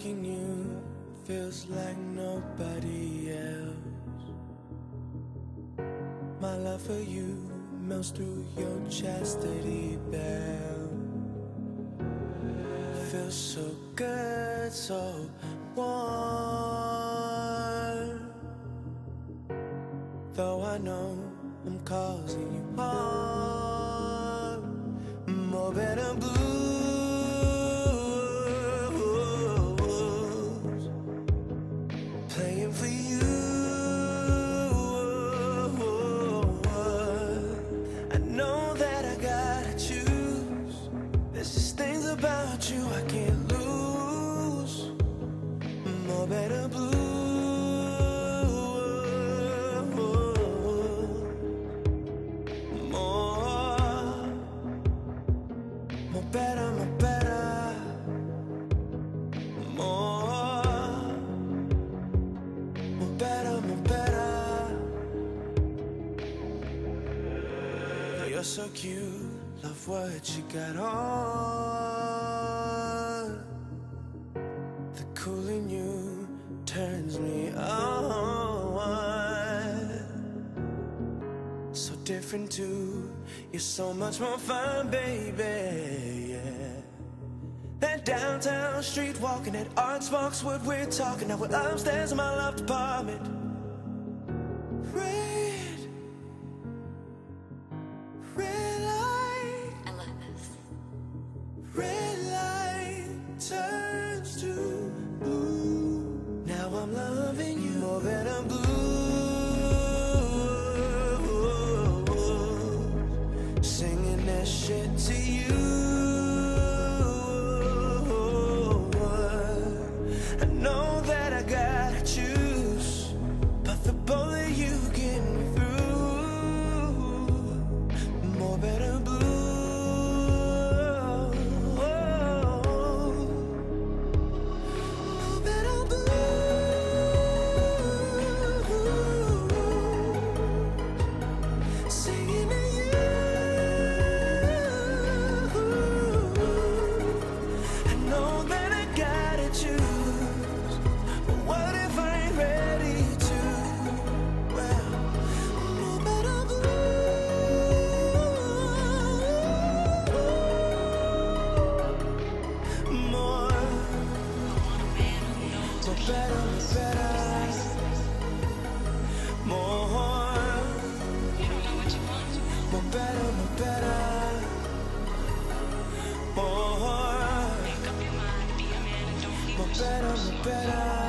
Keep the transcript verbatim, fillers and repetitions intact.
liking you feels like nobody else. My love for you melts through your chastity bell. Feels so good, so warm. Though I know I'm causing you harm, more better blues playing for you. I know that I gotta choose. There's just things about you I can't lose. More better blues. Better, more better, more, more better, more better. You're so cute, love what you got on. The cool in you turns me on. So different too, you're so much more fun, baby, yeah. That downtown street walking, that art sparks what we're talking. Now we're upstairs in my loft apartment. Red, red light, I love this. red light turns to blue. Now I'm loving you more better blue. Singing that shit to you. I know that I gotta choose, but the both of you get me through. More better blue. More better blue. Singing to you. Better, better, more. You don't know what you want. More better, more better, more. Make up your mind, be a man and don't be More better, more better.